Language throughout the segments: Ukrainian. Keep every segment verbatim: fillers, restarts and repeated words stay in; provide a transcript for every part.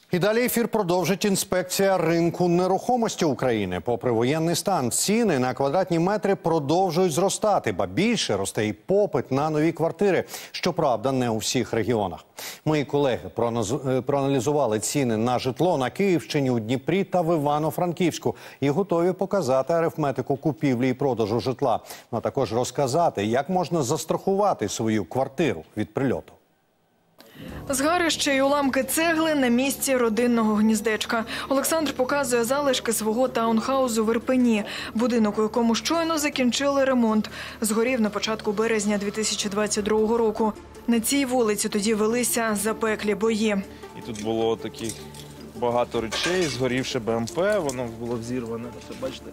І далі ефір продовжить інспекція ринку нерухомості України. Попри воєнний стан, ціни на квадратні метри продовжують зростати, ба більше росте і попит на нові квартири. Щоправда, не у всіх регіонах. Мої колеги проаналізували ціни на житло на Київщині, у Дніпрі та в Івано-Франківську і готові показати арифметику купівлі і продажу житла, а також розказати, як можна застрахувати свою квартиру від прильоту. Згарище й уламки цегли на місці родинного гніздечка. Олександр показує залишки свого таунхаузу в Ірпені. Будинок, у якому щойно закінчили ремонт. Згорів на початку березня дві тисячі двадцять другого року. На цій вулиці тоді велися запеклі бої. І тут було таких багато речей, згорівше БМП, воно було взірване. Ось, бачите,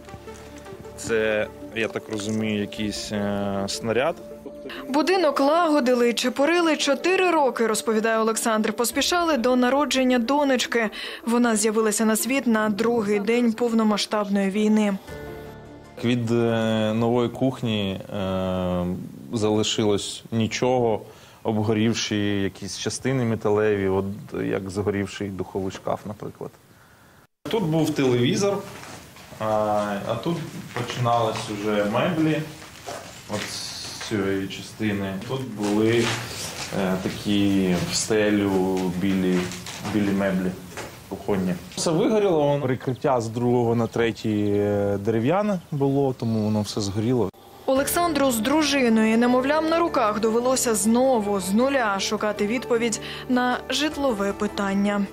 це, я так розумію, якийсь е снаряд. Будинок лагодили і чепурили чотири роки, розповідає Олександр. Поспішали до народження донечки. Вона з'явилася на світ на другий день повномасштабної війни. Від нової кухні е залишилось нічого, обгорівші якісь частини металеві, от як згорівший духовий шкаф, наприклад. Тут був телевізор, а, а тут починалось вже меблі. От цієї частини. Тут були е, такі в стелю білі, білі меблі кухонні. Все вигоріло, перекриття з другого на третій дерев'яне було, тому воно все згоріло. Олександру з дружиною і немовлям на руках довелося знову з нуля шукати відповідь на житлове питання.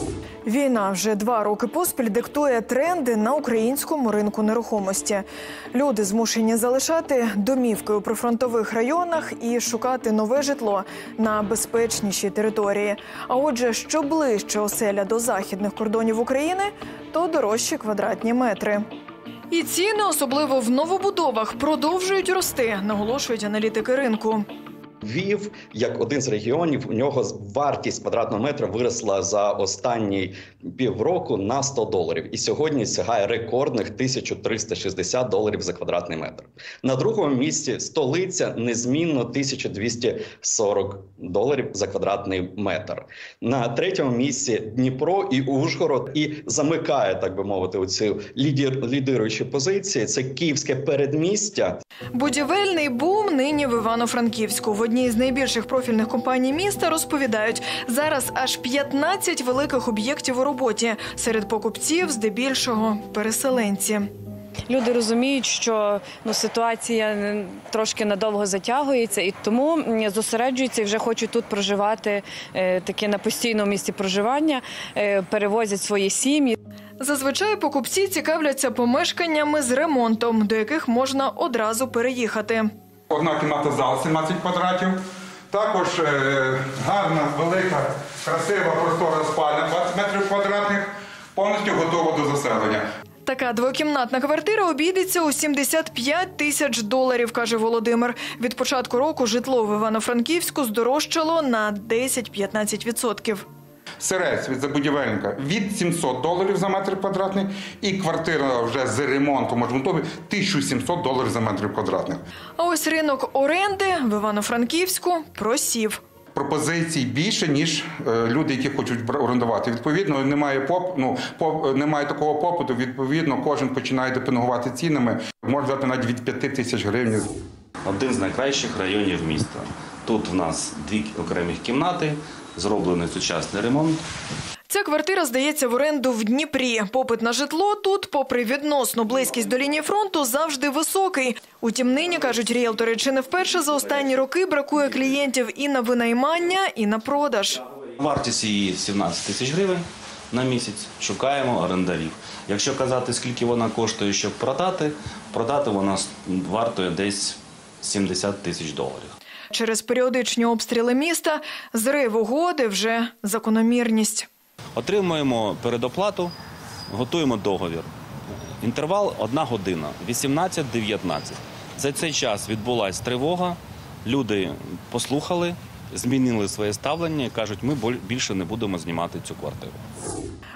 Війна вже два роки поспіль диктує тренди на українському ринку нерухомості. Люди змушені залишати домівки у прифронтових районах і шукати нове житло на безпечнішій території. А отже, що ближче оселя до західних кордонів України, то дорожчі квадратні метри. І ціни, особливо в новобудовах, продовжують рости, наголошують аналітики ринку. Львів, як один з регіонів, у нього вартість квадратного метра виросла за останні півроку на сто доларів. І сьогодні сягає рекордних тисячу триста шістдесят доларів за квадратний метр. На другому місці столиця незмінно тисяча двісті сорок доларів за квадратний метр. На третьому місці Дніпро і Ужгород. І замикає, так би мовити, оцю лідер, лідируючі позиції. Це Київське передмістя. Будівельний бум нині в Івано-Франківську. В одній з найбільших профільних компаній міста розповідають, зараз аж п'ятнадцять великих об'єктів у роботі. Серед покупців здебільшого переселенці. Люди розуміють, що ну, ситуація трошки надовго затягується, і тому зосереджуються і вже хочуть тут проживати е, таке на постійному місці проживання, е, перевозять свої сім'ї. Зазвичай покупці цікавляться помешканнями з ремонтом, до яких можна одразу переїхати. Одна кімната зал сімнадцять квадратів, також е, гарна, велика, красива, простора спальня двадцять метрів квадратних, повністю готова до заселення. Така двокімнатна квартира обійдеться у сімдесят п'ять тисяч доларів, каже Володимир. Від початку року житло в Івано-Франківську здорожчало на десять-п'ятнадцять відсотків. Сирець від забудівельника від сімсот доларів за метр квадратний і квартира вже з ремонтом ремонтові тисяча сімсот доларів за метр квадратний. А ось ринок оренди в Івано-Франківську просів. Пропозицій більше, ніж е, люди, які хочуть орендувати. Відповідно, немає поп, ну, поп, немає такого попиту, відповідно, кожен починає депінгувати цінами. Можна дати навіть від п'яти тисяч гривень. Один з найкращих районів міста. Тут в нас дві окремі кімнати, зроблений сучасний ремонт. Ця квартира здається в оренду в Дніпрі. Попит на житло тут, попри відносну близькість до лінії фронту, завжди високий. Утім, нині, кажуть ріелтори, чи не вперше за останні роки бракує клієнтів і на винаймання, і на продаж. Вартість її сімнадцять тисяч гривень на місяць. Шукаємо орендарів. Якщо казати, скільки вона коштує, щоб продати, продати вона вартує десь сімдесят тисяч доларів. Через періодичні обстріли міста зрив угоди вже закономірність. Отримуємо передоплату, готуємо договір. Інтервал – одна година, вісімнадцять дев'ятнадцять. За цей час відбулася тривога, люди послухали, змінили своє ставлення і кажуть, ми більше не будемо знімати цю квартиру.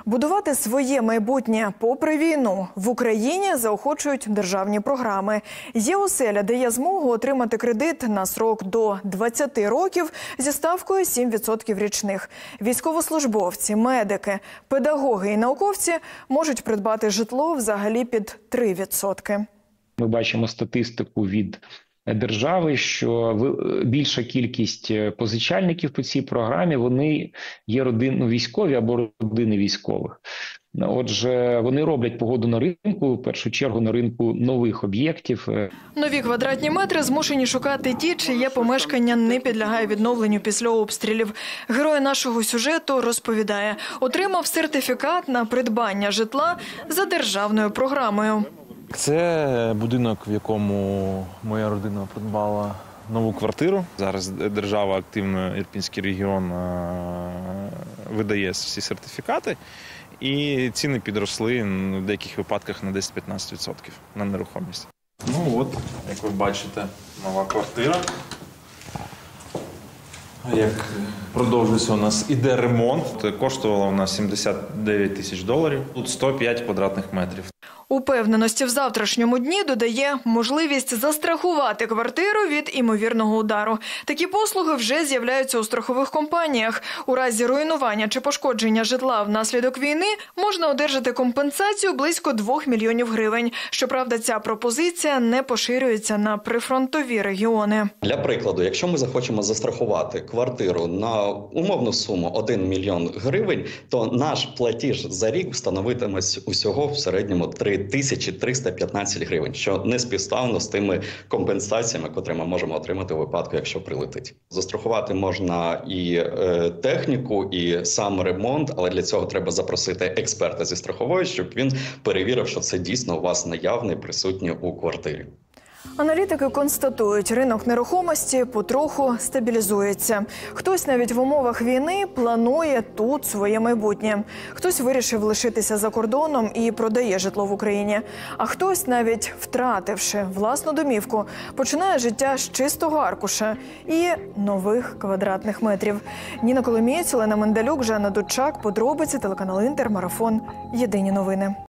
Будувати своє майбутнє попри війну в Україні заохочують державні програми. Є оселя дає змогу отримати кредит на срок до двадцяти років зі ставкою сім відсотків річних. Військовослужбовці, медики, педагоги і науковці можуть придбати житло взагалі під три відсотки. Ми бачимо статистику від держави, що більша кількість позичальників по цій програмі, вони є родини військові або родини військових. Отже, вони роблять погоду на ринку, в першу чергу на ринку нових об'єктів. Нові квадратні метри змушені шукати ті, чиє помешкання не підлягає відновленню після обстрілів. Герой нашого сюжету розповідає, отримав сертифікат на придбання житла за державною програмою. Це будинок, в якому моя родина придбала нову квартиру. Зараз держава активно, Ірпінський регіон, видає всі сертифікати. І ціни підросли в деяких випадках на десять-п'ятнадцять відсотків на нерухомість. Ну от, як ви бачите, нова квартира. Як продовжується у нас, іде ремонт. Коштувала у нас сімдесят дев'ять тисяч доларів. Тут сто п'ять квадратних метрів. Упевненості в завтрашньому дні додає можливість застрахувати квартиру від імовірного удару. Такі послуги вже з'являються у страхових компаніях. У разі руйнування чи пошкодження житла внаслідок війни можна одержати компенсацію близько двох мільйонів гривень. Щоправда, ця пропозиція не поширюється на прифронтові регіони. Для прикладу, якщо ми захочемо застрахувати квартиру на умовну суму один мільйон гривень, то наш платіж за рік становитиме усього в середньому три тисячі триста п'ятнадцять гривень, що не співставно з тими компенсаціями, котрі ми можемо отримати у випадку, якщо прилетить. Застрахувати можна і е, техніку, і сам ремонт, але для цього треба запросити експерта зі страхової, щоб він перевірив, що це дійсно у вас наявний, присутній у квартирі. Аналітики констатують, ринок нерухомості потроху стабілізується. Хтось навіть в умовах війни планує тут своє майбутнє. Хтось вирішив лишитися за кордоном і продає житло в Україні. А хтось, навіть втративши власну домівку, починає життя з чистого аркуша і нових квадратних метрів. Ніна Коломієць, Олена Мендалюк, Жанна Дудчак, подробиці, телеканал Інтер, Марафон, Єдині новини.